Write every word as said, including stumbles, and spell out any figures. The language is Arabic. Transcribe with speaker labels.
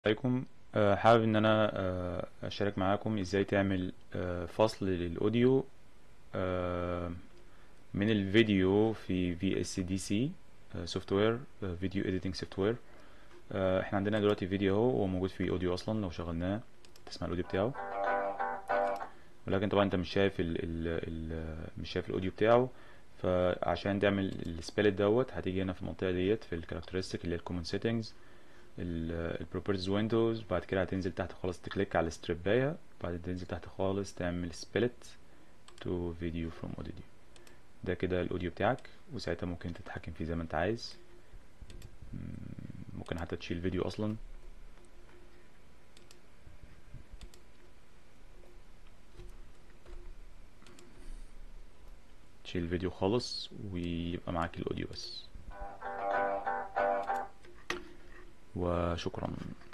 Speaker 1: عليكم. آه، حابب ان انا آه، اشارك معاكم ازاي تعمل آه، فصل للاوديو آه، من الفيديو في في اس دي سي سوفت وير، فيديو اديتنج سوفت وير. احنا عندنا دلوقتي فيديو اهو، هو موجود فيه اوديو اصلا. لو شغلناه تسمع الاوديو بتاعه، ولكن طبعا انت مش شايف ال ال ال مش شايف الاوديو بتاعه. فعشان تعمل السبلت دوت هتيجي هنا في المنطقه ديت في الكاركترستيك اللي هي الكومن سيتنجز، البروبرتيز ويندوز. بعد كده هتنزل تحت خالص تكليك على الستريبايه، بعدين تنزل تحت خالص تعمل سبلت تو فيديو فروم اوديو. ده كده الاوديو بتاعك، وساعتها ممكن تتحكم فيه زي ما انت عايز. ممكن حتى تشيل فيديو اصلا، تشيل الفيديو خالص ويبقى معاك الاوديو بس. وشكرا.